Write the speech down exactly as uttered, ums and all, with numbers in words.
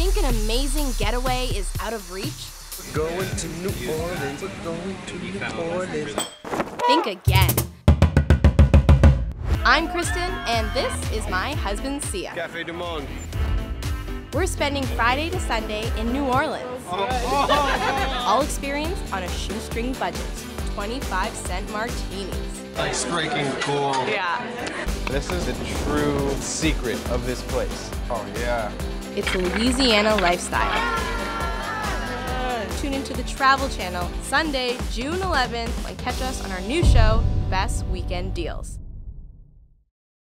Think an amazing getaway is out of reach? We're going to New Orleans, we're going to New Orleans. Think again. I'm Kristen, and this is my husband, Sia. Cafe du Monde. We're spending Friday to Sunday in New Orleans. All experience on a shoestring budget, twenty-five cent martinis. Like striking cool. Yeah. This is the true secret of this place. Oh yeah. It's Louisiana lifestyle. Tune into the Travel Channel Sunday, June eleventh, and catch us on our new show, Best Weekend Deals.